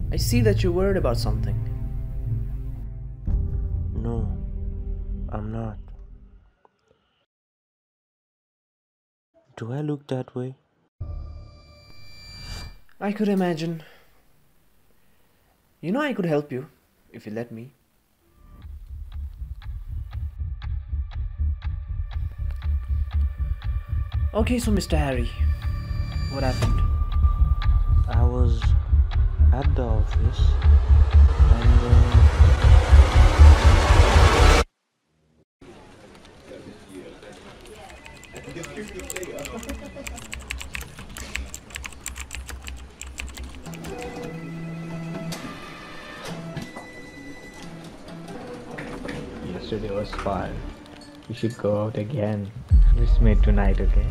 I see that you're worried about something. No, I'm not. Do I look that way? I could imagine. You know, I could help you if you let me. Okay, so Mr. Harry, what happened? I was at the office and Yesterday was fun. We should go out again. Let's meet tonight, okay?